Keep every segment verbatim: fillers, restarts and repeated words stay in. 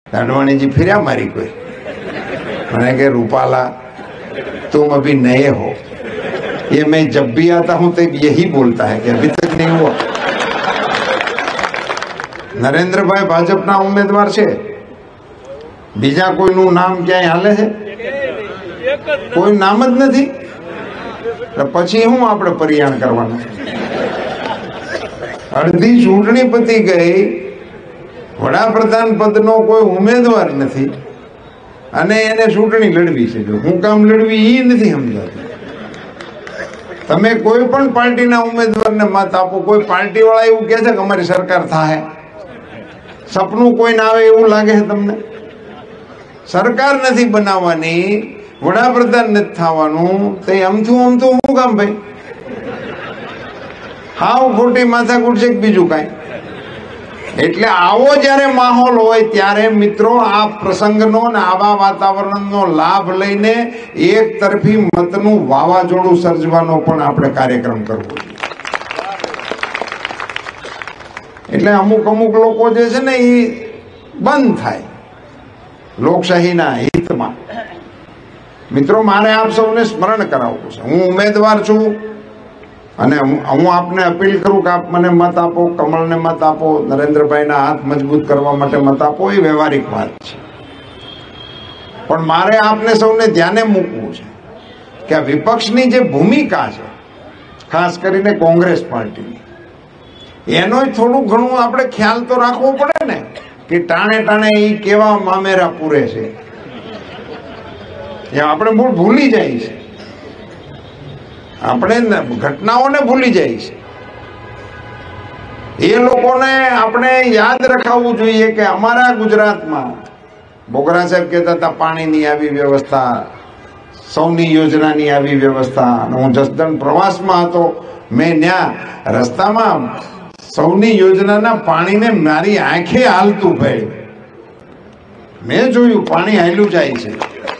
अडवाणी जी फिर मारी कोई मैंने कहा रूपाला तुम अभी नए हो, ये मैं जब भी आता हूं तो यही बोलता है कि अभी तक नहीं हुआ। नरेंद्र भाई भाजपा उम्मीदवार छे, बीजा कोईनु नाम क्या हाले है? कोई नाम ज नहीं। तो पछी हूँ आपणे परियाण करवाना। अर्धी चूंटणी पती गई, वडाप्रधान पदनो कोई उम्मीदवार नहीं अने एने चूंटणी लड़वी छे। जो हूँ काम लड़वी ई नहीं समजाती। तमे कोई पण पार्टीना उम्मीदवारने मत आपो, कोई पार्टी वाळा एवुं कहे छे के अमारी सरकार थाय, सपનું કોઈ ના આવે એવું લાગે છે તમને? સરકાર નથી બનાવવાની, વડાપ્રધાન નથી થવાનું, તો અમથું અમથું શું કામ ભાઈ? હાવ ખોટી માથાકૂટ છે કે બીજું કાંઈ? એટલે આવો જ્યારે માહોલ હોય ત્યારે મિત્રો આ પ્રસંગનો ને આવા વાતાવરણનો લાભ લઈને એક તરફી મતનું વાવાઝોડું સર્જવાનો પણ આપણે કાર્યક્રમ કરવો જોઈએ। એટલે અમુક અમુક લોકો જે છે ને એ બંધ થાય લોકશાહીના હિતમાં। મિત્રો મારે આપ સૌને સ્મરણ કરાવવું છે, હું ઉમેદવાર છું અને હું આપને અપીલ કરું કે આપ મને મત આપો, કમળને મત આપો, નરેન્દ્રભાઈના હાથ મજબૂત કરવા માટે મત આપો, એ વ્યવહારિક વાત છે। પણ મારે આપને સૌને ધ્યાને મૂકવું છે કે આ વિપક્ષની જે ભૂમિકા છે, ખાસ કરીને કોંગ્રેસ પાર્ટીની, એનો થોડું ઘણું આપણે ખ્યાલ તો રાખવો પડે ને કે ટાણે ટાણે એ કેવા મામેરા પૂરે છે, એ આપણે બહુ ભૂલી જાય છે, આપણે ઘટનાઓને ભૂલી જાય છે। એ લોકોને આપણે યાદ રખાવવું જોઈએ કે અમારા ગુજરાતમાં બોગરા સાહેબ કહેતા હતા પાણીની આવી વ્યવસ્થા, સૌની યોજનાની આવી વ્યવસ્થા। હું જસદણ પ્રવાસમાં હતો, મેં ત્યાં રસ્તામાં સૌની યોજનાના પાણીને મારી આંખે હાલતું ભાઈ મેં જોયું, પાણી હાલ્યું જાય છે।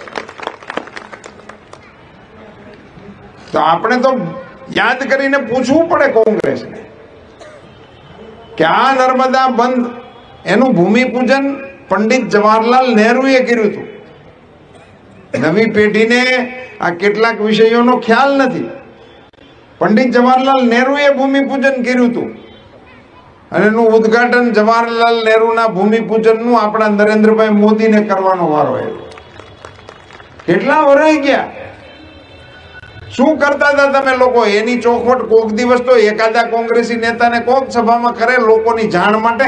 તો આપણે તો યાદ કરીને પૂછવું પડે કોંગ્રેસને કે આ નર્મદા બંધ એનું ભૂમિપૂજન પંડિત જવાહરલાલ નહેરુએ કર્યું હતું। નવી પેઢીને આ કેટલાક વિષયોનો ખ્યાલ નથી। પંડિત જવાહરલાલ નહેરુએ ભૂમિપૂજન કર્યું હતું અને એનું ઉદ્ઘાટન જવાહરલાલ નહેરુના ભૂમિપૂજનનું આપણા નરેન્દ્રભાઈ મોદીને કરવાનો વારો આવ્યો। કેટલા વર્ષ ગયા? શું કરતા હતા તમે લોકો? એની ચોખવટ કોક દિવસ તો એકાદા કોંગ્રેસી નેતાને કોક સભામાં કરે લોકોની જાણ માટે।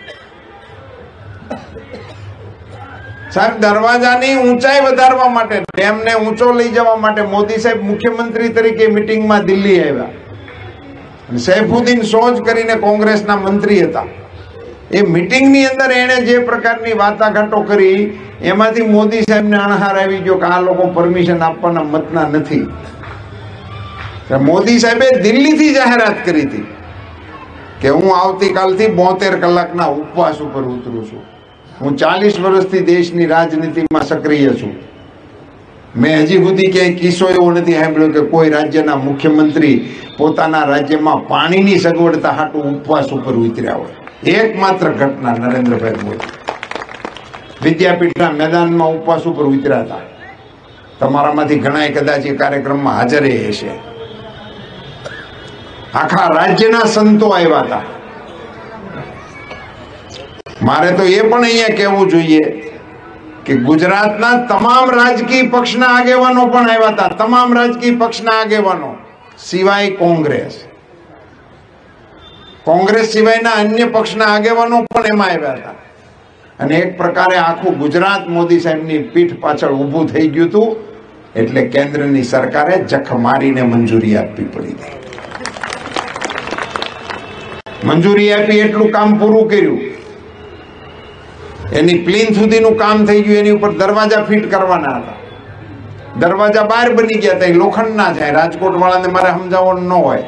સાહેબ દરવાજાની ઊંચાઈ વધારવા માટે, ડેમને ઊંચો લઈ જવા માટે મોદી સાહેબ મુખ્યમંત્રી તરીકે મીટિંગમાં દિલ્હી આવ્યા। સૈફુદ્દીન સોજ કરીને કોંગ્રેસના મંત્રી હતા, એ મીટિંગની અંદર એણે જે પ્રકારની વાટાઘાટો કરી એમાંથી મોદી સાહેબને અણહાર આવી ગયો કે આ લોકો પરમિશન આપવાના મતના નથી। મોદી સાહેબે દિલ્હીથી જાહેરાત કરી હતી કે હું આવતીકાલથી બોતેર કલાકના ઉપવાસ ઉપર ઉતરું છું। હું ચાલીસ વર્ષથી દેશની રાજનીતિમાં સક્રિય છું। મેં હજી સુધી ક્યાંય કિસ્સો એવો નથી સાંભળ્યો કે કોઈ રાજ્યના મુખ્યમંત્રી પોતાના રાજ્યમાં પાણીની સગવડતા હાટું ઉપવાસ ઉપર ઉતર્યા હોય। એકમાત્ર ઘટના નરેન્દ્રભાઈ મોદી વિદ્યાપીઠના મેદાનમાં ઉપવાસ ઉપર ઉતર્યા હતા। તમારામાંથી ઘણા કદાચ એ કાર્યક્રમમાં હાજર હશે। આખા રાજ્યના સંતો આવ્યા હતા। મારે તો એ પણ અહીંયા કહેવું જોઈએ કે ગુજરાતના તમામ રાજકીય પક્ષના આગેવાનો પણ આવ્યા હતા। તમામ રાજકીય પક્ષના આગેવાનો સિવાય કોંગ્રેસ, કોંગ્રેસ સિવાયના અન્ય પક્ષના આગેવાનો પણ એમાં આવ્યા હતા। અને એક પ્રકારે આખું ગુજરાત મોદી સાહેબની પીઠ પાછળ ઊભું થઈ ગયું હતું। એટલે કેન્દ્રની સરકારે જખ મારીને મંજૂરી આપવી પડી હતી। મંજૂરી આપી એટલું કામ પૂરું કર્યું, એની પ્લીન સુધીનું કામ થઈ ગયું। એની ઉપર દરવાજા ફિટ કરવાના હતા, દરવાજા બહાર બની ગયા હતા, એ લોખંડના છે। રાજકોટ વાળાને મારે સમજાવવાનું ન હોય,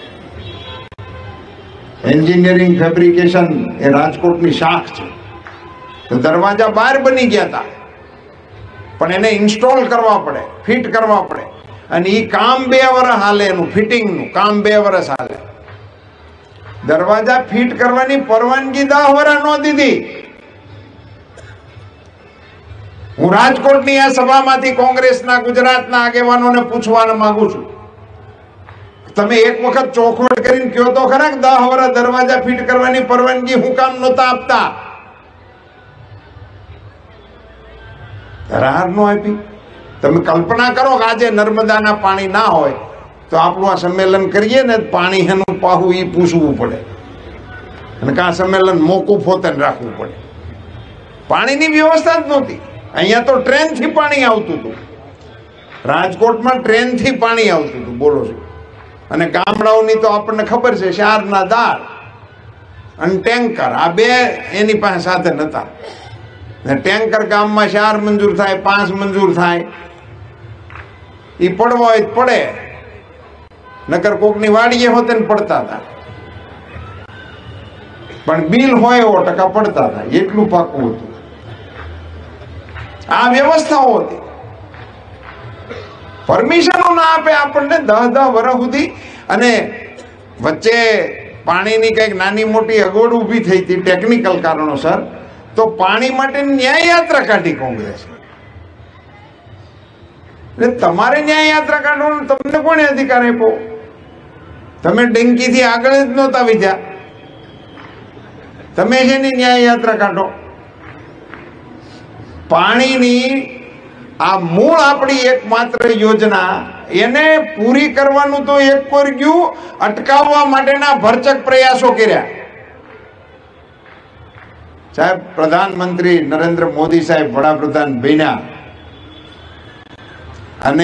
એન્જિનિયરિંગ ફેબ્રિકેશન એ રાજકોટની શાખ છે। તો દરવાજા બહાર બની ગયા હતા, પણ એને ઇન્સ્ટોલ કરવા પડે, ફિટ કરવા પડે, અને એ કામ બે વર્ષ હાલે, એનું ફિટિંગનું કામ બે વર્ષ હાલે। દરવાજા ફિટ કરવાની પરવાનગી દસ વર્ષ ન દીધી, હું રાજકોટની આ સભામાંથી કોંગ્રેસના ગુજરાતના આગેવાનોને પૂછવા માંગુ છું, તમે એક વખત ચોખવટ કરીને કયો તો ખરા કે દસ વર્ષ દરવાજા ફિટ કરવાની પરવાનગી હું કામ નહોતા આપતા? ધરાર નો આપી. તમે કલ્પના કરો કે આજે નર્મદાના પાણી ના હોય તો આપણું આ સંમેલન કરીએ ને, પાણી એનું પાહું એ પૂછવું પડે અને કા સંમેલન મોકૂફ હોતે રાખવું પડે. પાણીની વ્યવસ્થા જ નહોતી. અહીંયા તો ટ્રેન થી પાણી આવતું હતું, રાજકોટમાં ટ્રેન થી પાણી આવતું હતું, બોલો છો. અને ગામડાઓની તો આપણને ખબર છે, શારના દાર અને ટેન્કર, આ બે એની પાસે સાથે નતા. ટેન્કર ગામમાં ચાર મંજૂર થાય, પાંચ મંજૂર થાય, એ પડવા હોય પડે, નકર કોકની વાડીએ હોતે ને પડતા હતા, પણ બિલ હોય એવો ટકા પડતા હતા, એટલું પાકું હતું. આ વ્યવસ્થાઓ હતી. પરમિશનો ના આપે આપણને દહ દહ વર્ષ સુધી. અને વચ્ચે પાણીની કઈક નાની મોટી અગવડ ઊભી થઈ હતી ટેકનિકલ કારણોસર, તો પાણી માટે ન્યાય યાત્રા કાઢી કોંગ્રેસ. એટલે તમારે ન્યાય યાત્રા કાઢવાનો તમને કોને અધિકાર આપ્યો? તમે ડંકીથી આગળ જ નહોતા વિધ્યા, તમે જેની ન્યાય યાત્રા કાઢો. પાણીની આ મૂળ આપણી એકમાત્ર યોજના, એને પૂરી કરવાનું તો એક પર ગયું, અટકાવવા માટેના ભરચક પ્રયાસો કર્યા. સાહેબ, પ્રધાનમંત્રી નરેન્દ્ર મોદી સાહેબ વડાપ્રધાન બન્યા અને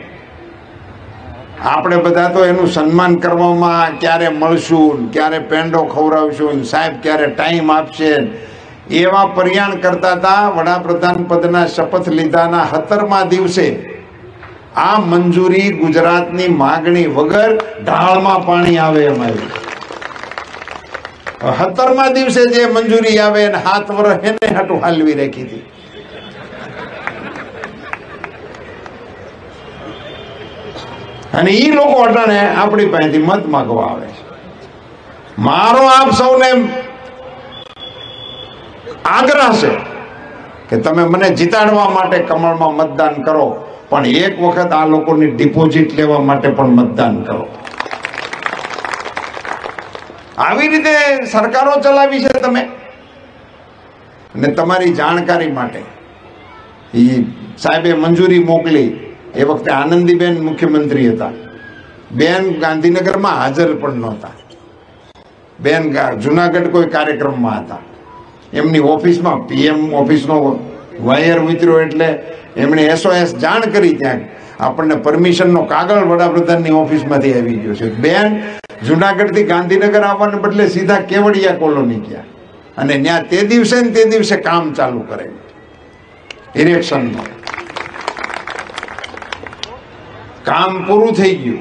આપણે બધા તો એનું સન્માન કરવામાં ક્યારે મળશું, ક્યારે પેંડો ખવડાવશું, સાહેબ ક્યારે ટાઈમ આપશે, એવા પ્રયાણ કરતા હતા. વડાપ્રધાન પદના શપથ લીધાના સત્તરમા દિવસે આ મંજૂરી ગુજરાતની માગણી વગર ઢાળમાં પાણી આવે એમ આવ્યું. સત્તરમા દિવસે જે મંજૂરી આવે એને સાત વર્ષ એને હાટું હાલવી રાખી હતી. અને ઈ લોકો અટાણે આપણી પાસેથી મત માંગવા આવે છે. મારો આપ સૌને આગ્રહ છે કે તમે મને જીતાડવા માટે કમળમાં મતદાન કરો, પણ એક વખત આ લોકોની ડિપોઝિટ લેવા માટે પણ મતદાન કરો. આવી રીતે સરકારો ચલાવી છે તમે. અને તમારી જાણકારી માટે, એ સાહેબે મંજૂરી મોકલી એ વખતે આનંદીબેન મુખ્યમંત્રી હતા. બેન ગાંધીનગરમાં હાજર પણ નહોતા. બેન જુનાગઢ કોઈ કાર્યક્રમમાં હતા. એમની ઓફિસમાં પીએમ ઓફિસનો વાયર ઉતર્યો એટલે એમણે એસઓએસ જાણ કરી. ત્યાં આપણને પરમિશનનો કાગળ વડાપ્રધાનની ઓફિસમાંથી આવી ગયો છે. બેન જુનાગઢથી ગાંધીનગર આવવાને બદલે સીધા કેવડિયા કોલોની ગયા અને ત્યાં તે દિવસે ને તે દિવસે કામ ચાલુ કરે ઇરેક્શનનું. કામ પૂરું થઈ ગયું,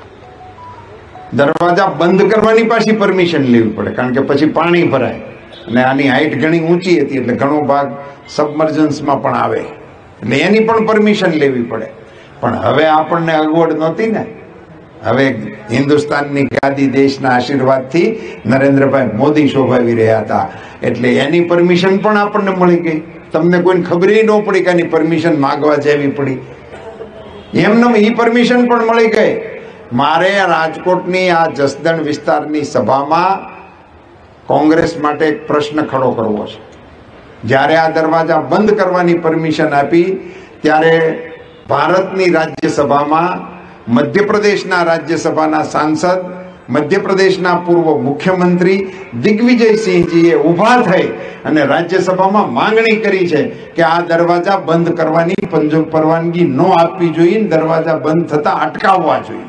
દરવાજા બંધ કરવાની પાછી પરમિશન લેવી પડે, કારણ કે પછી પાણી ભરાય અને આની હાઈટ ઘણી ઊંચી હતી એટલે ઘણો ભાગ સબમર્જન્સમાં પણ આવે, એટલે એની પણ પરમિશન લેવી પડે. પણ હવે આપણને અગવડ નહોતી ને. હવે હિન્દુસ્તાનની ગાદી દેશના આશીર્વાદથી નરેન્દ્રભાઈ મોદી શોભાવી રહ્યા હતા, એટલે એની પરમિશન પણ આપણને મળી ગઈ. તમને કોઈને ખબર ન પડી કે એની પરમિશન માગવા જેવી પડી. એમને એ પરમિશન પણ મળી ગઈ. મારે રાજકોટની આ જસદણ વિસ્તારની સભામાં કોંગ્રેસ માટે એક પ્રશ્ન ખડો કરવો છે. જ્યારે આ દરવાજા બંધ કરવાની પરમિશન આપી ત્યારે ભારતની રાજ્યસભામાં મધ્યપ્રદેશના રાજ્યસભાના સાંસદ, મધ્યપ્રદેશના પૂર્વ મુખ્યમંત્રી દિગ્વિજયસિંહજીએ ઊભા થઈ અને રાજ્યસભામાં માંગણી કરી છે કે આ દરવાજા બંધ કરવાની પંજો પરવાનગી ન આપવી જોઈએ, દરવાજા બંધ થતા અટકાવવા જોઈએ.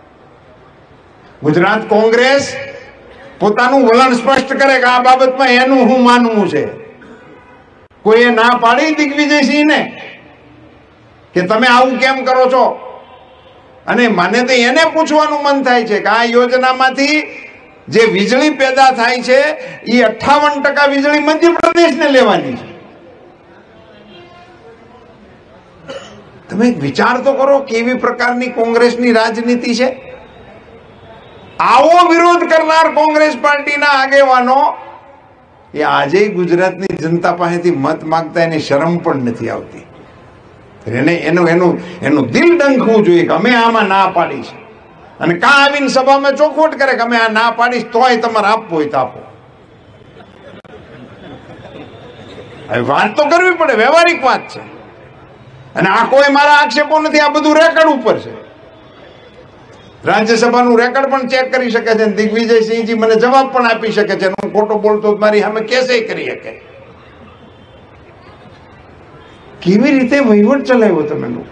ગુજરાત કોંગ્રેસ પોતાનું વલણ સ્પષ્ટ કરે કે આ બાબતમાં એનું હું માનવું છે. કોઈએ ના પાડી દિગ્વિજયસિંહને કે તમે આવું કેમ કરો છો? અને મને તો એને પૂછવાનું મન થાય છે કે આ યોજનામાંથી જે વીજળી પેદા થાય છે એ અઠ્ઠાવન ટકા વીજળી મધ્યપ્રદેશને લેવાની છે. તમે વિચાર તો કરો કેવી પ્રકારની કોંગ્રેસની રાજનીતિ છે. આવો વિરોધ કરનાર કોંગ્રેસ પાર્ટીના આગેવાનો એ આજે ગુજરાતની જનતા પાસેથી મત માંગતા એની શરમ પણ નથી આવતી. એને એનું એનું એનું દિલ ડંખવું જોઈએ કે અમે આમાં ના પાડી છે, અને કા આવીને સભામાં ચોખવટ કરે કે અમે આ ના પાડીશ તોય તમારે આપવો હોય તો આપો. વાત તો કરવી પડે, વ્યવહારિક વાત છે. અને આ કોઈ મારા આક્ષેપો નથી, આ બધું રેકર્ડ ઉપર છે. રાજ્યસભાનું રેકર્ડ પણ ચેક કરી શકે છે. દિગ્વિજયસિંહજી મને જવાબ પણ આપી શકે છે. હું ખોટો બોલતો મારી સામે કેસે કરી શકે. કેવી રીતે વહીવટ ચલાવ્યો તમે લોકો?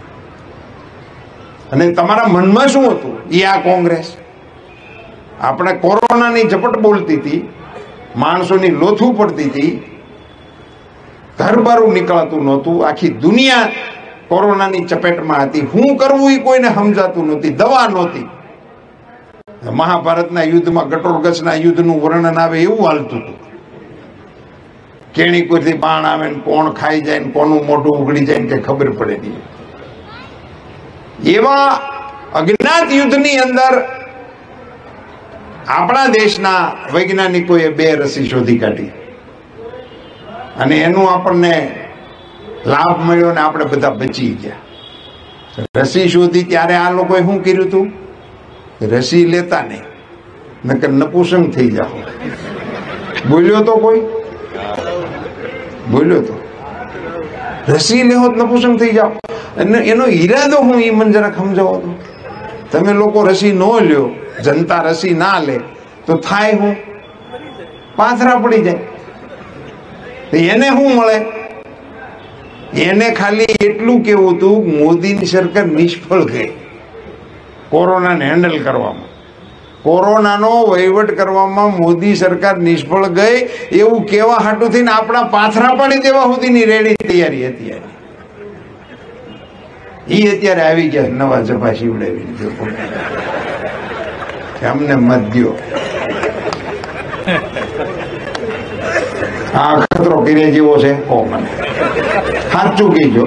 અને તમારા મનમાં શું હતું? એ આ કોંગ્રેસ આપણે કોરોનાની ઝપટ બોલતી હતી, માણસોની લોથું પડતી હતી, ઘર બારું નીકળાતું નહોતું, આખી દુનિયા કોરોનાની ચપેટમાં હતી. શું કરવું એ કોઈને સમજાતું નહોતી, દવા નહોતી. મહાભારતના યુદ્ધમાં ઘટોળગચના યુદ્ધનું વર્ણન આવે એવું હાલતું હતું. કેણી કોઈથી બાણ આવે ને કોણ ખાઈ જાય ને કોનું મોઢું ઉઘડી જાય ને કે ખબર પડે નહીં. એવા અજ્ઞાત યુદ્ધની અંદર આપણા દેશના વૈજ્ઞાનિકોએ બે રસી શોધી કાઢી અને એનું આપણને લાભ મળ્યો ને આપણે બધા બચી ગયા. રસી શોધી ત્યારે આ લોકોએ શું કર્યું હતું? રસી લેતા નહીં, નકર નપુસંગ થઈ જાઓ. બોલ્યો તો કોઈ? બોલ્યો તો રસી લેવો નપુસંગ થઈ જાઓ. અને એનો ઈરાદો હું એ મને જરા સમજાવો તો. તમે લોકો રસી ન લ્યો, જનતા રસી ના લે તો થાય હું? પાથરા પડી જાય. એને શું મળે? એને ખાલી એટલું કેવું હતું, મોદીની સરકાર નિષ્ફળ ગઈ કોરોનાને હેન્ડલ કરવામાં. કોરોનાનો વહીવટ કરવામાં મોદી સરકાર નિષ્ફળ ગઈ એવું કેવા હાટું થઈને આપણા પાથરા પાડી દેવા સુધીની રેડી તૈયારી હતી. એ અત્યારે આવી ગયા નવા જભા શીવડાવીને, અમને મત દ્યો. આ ખતરો કર્યા જેવો છે. ઓ મને સાચું કહીજો,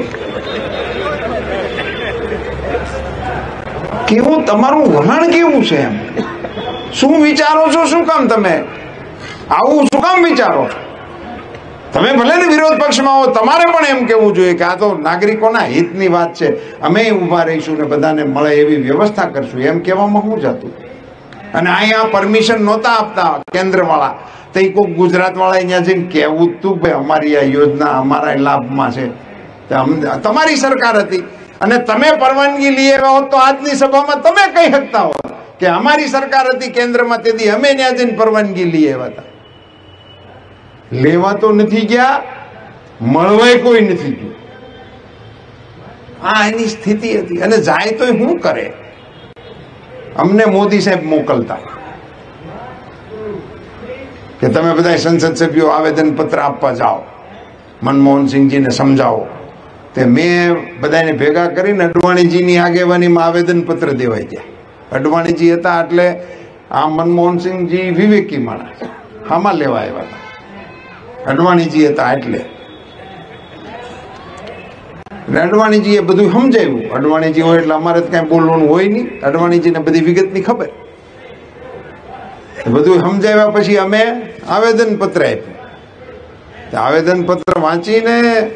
કેવું તમારું વલણ કેવું છે? એમ શું વિચારો છો? શું કામ તમે આવું શું કામ વિચારો છો? તમે ભલે ને વિરોધ પક્ષમાં હો, તમારે પણ એમ કેવું જોઈએ કે આ તો નાગરિકોના હિતની વાત છે, અમે ઉભા રહીશું ને બધાને મળે એવી વ્યવસ્થા કરશું. એમ કહેવામાં શું જતું? અને અહીંયા પરમિશન નહોતા આપતા કેન્દ્ર વાળા, તો એ કોઈ ગુજરાત વાળા અહીંયા જઈને કહેવું તું ભાઈ અમારી આ યોજના અમારા લાભમાં છે. તમારી સરકાર હતી અને તમે પરવાનગી લઈ આવ્યા હોત તો આજની સભામાં તમે કહી શકતા હોત કે અમારી સરકાર હતી કેન્દ્રમાં, તેથી અમે ત્યાં જઈને પરવાનગી લઈ આવ્યા હતા. લેવા તો નથી ગયા, મળવાય કોઈ નથી ગયું. આ એની સ્થિતિ હતી. અને જાય તો શું કરે? અમને મોદી સાહેબ મોકલતા કે તમે બધા સંસદ સભ્યો આવેદન પત્ર આપવા જાઓ, મનમોહનસિંહજીને સમજાવો. તે મેં બધાને ભેગા કરીને અડવાણીજીની આગેવાનીમાં આવેદન પત્ર દેવાઈ ગયા. અડવાણીજી હતા એટલે આ મનમોહનસિંહજી વિવેકી માણસ, આમાં લેવા આવ્યા હતા. અડવાણીજી હતા એટલે અડવાણીજીએ બધું સમજાવ્યું. અડવાણીજી હોય એટલે અમારે તો કાંઈ બોલવાનું હોય નહીં. અડવાણીજીને બધી વિગતની ખબર. બધું સમજાવ્યા પછી અમે આવેદન પત્ર આપ્યું. આવેદન પત્ર વાંચીને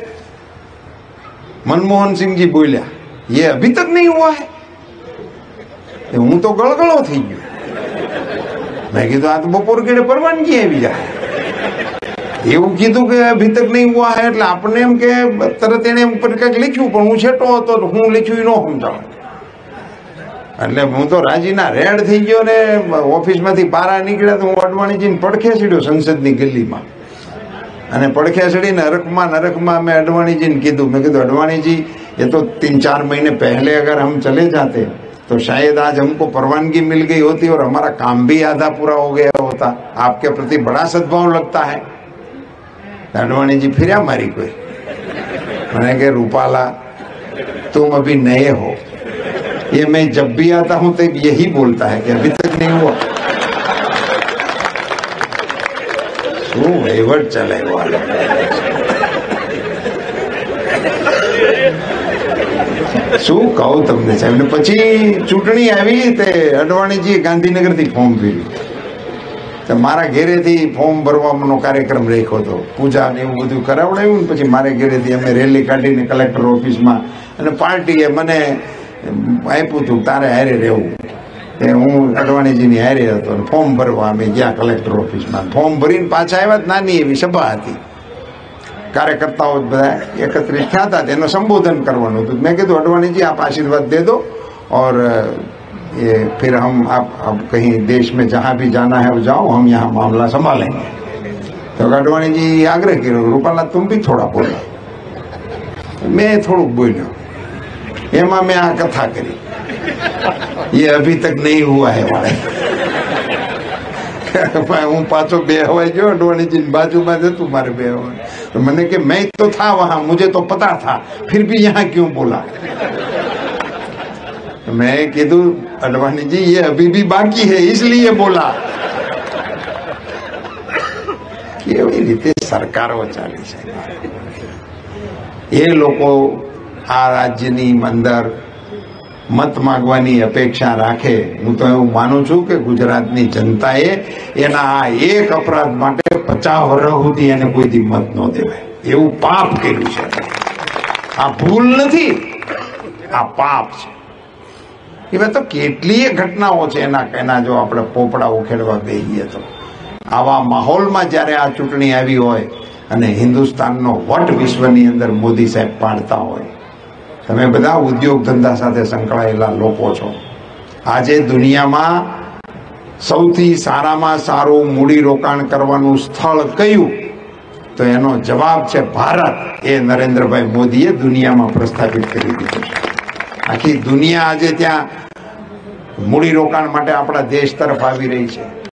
મનમોહનસિંહજી બોલ્યા, ये अभी तक नहीं हुआ है. હું તો ગળગળો થઈ ગયો. મેં કીધું આ તો બપોર કેડે પરવાનગી આવી જાય. એવું કીધું કે અભી તક નહીં હુઆ હે એટલે આપણને એમ કે તરત એને ઉપર કંઈક લખ્યું, પણ હું છેટો હતો તો હું લખ્યું એ ન સમજાવ. એટલે હું તો રાજીના રેડ થઈ ગયો ને ઓફિસમાંથી પારા નીકળ્યા તો હું અડવાણીજીને પડખે ચડ્યો સંસદની ગલીમાં. અને પડખે ચડીને અરખમાં નરખમાં મેં અડવાણીજીને કીધું, મેં કીધું અડवाणी ये तो तीन चार महीने पहले अगर हम चले जाते तो शायद आज हमको परवानगी मिल गई होती और हमारा काम भी आधा पूरा हो गया होता. आपके प्रति बड़ा सद्भाव लगता है. अडवाणी जी फिर हमारी कोई मैंने कहा रूपाला तुम अभी नए हो, ये मैं जब भी आता हूं तो यही बोलता है कि अभी तक नहीं हुआ. શું વહીવટ ચલાવ્યો. શું કહું તમને સાહેબ. ને પછી ચૂંટણી આવી તે અડવાણીજીએ ગાંધીનગરથી ફોર્મ ભર્યું. તો મારા ઘેરેથી ફોર્મ ભરવાનો કાર્યક્રમ રાખ્યો હતો, પૂજા ને એવું બધું કરાવડાવ્યું ને પછી મારે ઘેરેથી અમે રેલી કાઢીને કલેક્ટર ઓફિસમાં, અને પાર્ટીએ મને આપ્યું હતું તારે હારે રહેવું. એ હું અડવાણીજીની હારે હતો અને ફોર્મ ભરવા અમે ગયા કલેક્ટર ઓફિસમાં. ફોર્મ ભરીને પાછા આવ્યા, નાની એવી સભા હતી, કાર્યકર્તાઓ બધા એકત્રિત થયા હતા, તેનું સંબોધન કરવાનું હતું. મેં કીધું અડવાણીજી આપ आशीर्वाद दे दो और ये फिर हम आप अब कहीं देश में जहाँ भी जाना है वो जाओ, हम यहाँ मामला संभालेंगे. तो अडवाणी जी आग्रह किया, रूपाला तुम भी थोड़ा बोलो. मैं थोड़ુંક બોલ્યો, એમાં મેં આ કથા કરી, ये अभी तक नहीं हुआ है वाले. હું પાછો બે હવાઈ ગયો, અડવાણીજી બાજુમાં જતું મારે બે હવાઈ. तो मैंने कि मैं तो था वहां, मुझे तो पता था, फिर भी यहाँ क्यों बोला. मैं कीधु अडवाणी जी ये अभी भी बाकी है इसलिए बोला. કેવી રીતે સરકારો ચાલી છે. એ લોકો આ રાજ્યની અંદર મત માંગવાની અપેક્ષા રાખે. હું તો એવું માનું છું કે ગુજરાતની જનતાએ એના આ એક અપરાધ માટે પચાસ વર્ષ સુધી એને કોઈ દી મત ન દેવાય, એવું પાપ કર્યું છે. આ ભૂલ નથી, આ પાપ છે. એવા તો કેટલીય ઘટનાઓ છે એના એના જો આપણે પોપડા ઉખેડવા બેસીએ તો. આવા માહોલમાં જ્યારે આ ચૂંટણી આવી હોય અને હિન્દુસ્તાનનો વટ વિશ્વની અંદર મોદી સાહેબ પાડતા હોય, તમે બધા ઉદ્યોગ ધંધા સાથે સંકળાયેલા લોકો છો. આજે દુનિયામાં સૌથી સારામાં સારું મૂડીરોકાણ કરવાનું સ્થળ કયું, તો એનો જવાબ છે ભારત. એ નરેન્દ્રભાઈ મોદીએ દુનિયામાં પ્રસ્થાપિત કરી દીધું છે. આખી દુનિયા આજે ત્યાં મૂડીરોકાણ માટે આપણા દેશ તરફ આવી રહી છે.